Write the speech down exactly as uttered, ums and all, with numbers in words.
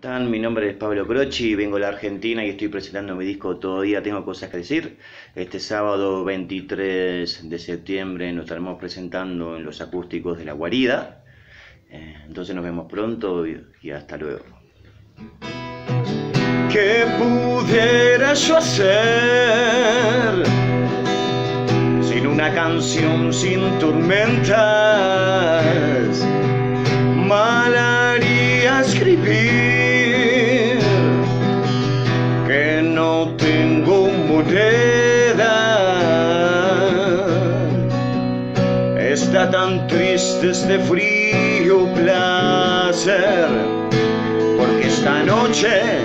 están? Mi nombre es Pablo Croci, vengo de la Argentina y estoy presentando mi disco Todavía Tengo Cosas que Decir. Este sábado veintitrés de septiembre nos estaremos presentando en los acústicos de La Guarida. Eh, entonces nos vemos pronto y, y hasta luego. ¿Qué pudiera yo hacer sin una canción, sin tormentas? Mal haría escribir que no tengo moneda. Está tan triste este frío placer, porque esta noche